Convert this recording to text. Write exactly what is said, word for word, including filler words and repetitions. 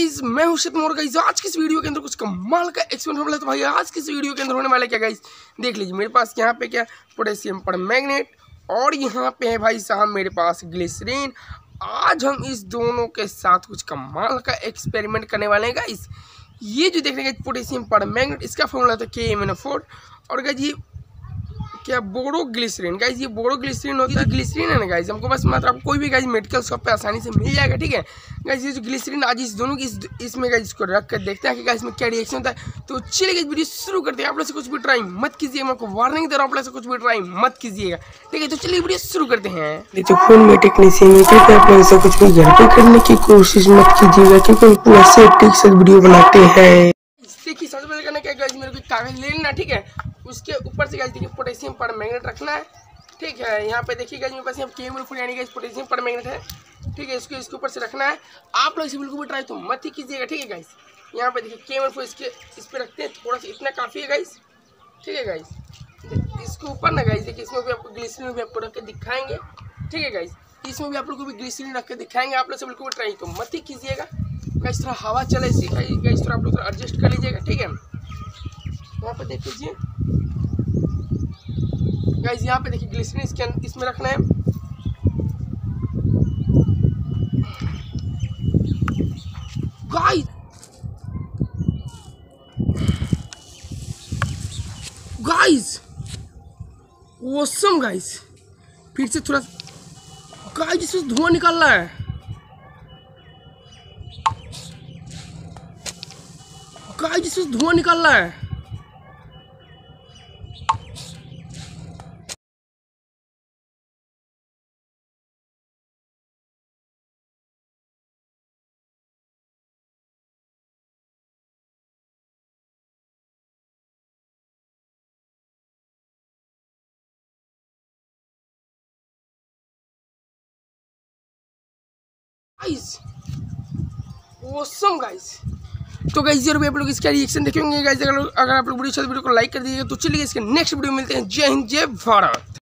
Guys, मैं हूं शित मोर गाइस। आज की इस वीडियो के अंदर कुछ कमाल का एक्सपेरिमेंट होने वाला है। तो भाई आज की इस वीडियो के अंदर होने वाला है क्या गाइस, देख लीजिए। मेरे पास यहाँ पे क्या पोटेशियम परमैंगनेट और यहाँ पे है भाई साहब मेरे पास ग्लिसरीन। आज हम इस दोनों के साथ कुछ कमाल का एक्सपेरिमेंट करने वाले हैं गाइस। ये जो देख रहे हैं पोटेशियम परमैंगनेट, इसका फॉर्मूला था K M N O four. और गाइस ये क्या बोरो ग्लिसरीन, गाइस ये बोरो ग्लिसरीन होती है। ग्लिसरीन है ना गाइस, हमको बस मतलब कोई भी गाइस मेडिकल शॉप पे आसानी से मिल जाएगा, ठीक है गाइस। ये जो ग्लिसरीन आज इस दोनों की इस, इसमें गाइस इसको रख कर देखते हैं कि गाइस इसमें क्या रिएक्शन होता है। तो चलिए गाइस वीडियो शुरू करते हैं। आप लोग से कुछ भी ट्राई मत कीजिए, मैं आपको वार्निंग दे रहा हूँ, आप लोग से कुछ भी ट्राई मत कीजिएगा, ठीक है। तो चलिए वीडियो शुरू करते हैं। देखिए फोन में टेक्नीशियन है, ठीक है। आप लोग ऐसा कुछ भी घर पे करने की कोशिश मत कीजिएगा, क्योंकि हम पूरा सेफ्टी से वीडियो बनाते हैं। देखिए सबसे पहले करना क्या गाइस, मेरे को कागज ले लेना, ठीक है। उसके ऊपर से गाइस देखिए पोटेशियम परमैंगनेट रखना है, ठीक है। यहाँ पे देखिए गाइस मेरे पास यहाँ K M N O four यानी गाइस पोटेशियम परमैंगनेट है, ठीक है। इसको इसके ऊपर से रखना है। आप लोग इसे बिल्कुल भी ट्राई तो मत ही कीजिएगा, ठीक है गाइस। यहाँ पे देखिए के एम एन ओ फोर इसके इस पर रखते हैं, थोड़ा सा इतना काफ़ी है गाइस, ठीक है गाइस। इसके ऊपर ना गाइस देखिए इसमें भी आपको ग्लिसरीन भी आपको रख के दिखाएंगे, ठीक है गाइस। इसमें भी आप लोग को भी ग्लिसरीन रख के दिखाएंगे। आप लोग से बिल्कुल ट्राई तो मत ही कीजिएगा गाइस। थोड़ा हवा चले इसी गाइस, थोड़ा आप लोग थोड़ा एडजस्ट कर लीजिएगा, ठीक है। यहाँ पे देख लीजिए गाइस, यहाँ पे देखिए ग्लिसरीन इसके इसमें रखना है। गाइस गाइस ऑसम गाइस, फिर से थोड़ा गाइस इसमें धुआं निकल रहा है। गाइस इसमें धुआं निकल रहा है। Guys awesome guys. तो गाइस जरूर आप लोग इसका रिएक्शन देखेंगे गाइस। अगर अगर आप लोग वीडियो वीडियो को लाइक कर दीजिएगा। तो चलिए इसके नेक्स्ट वीडियो मिलते हैं। जय हिंद, जय भारत।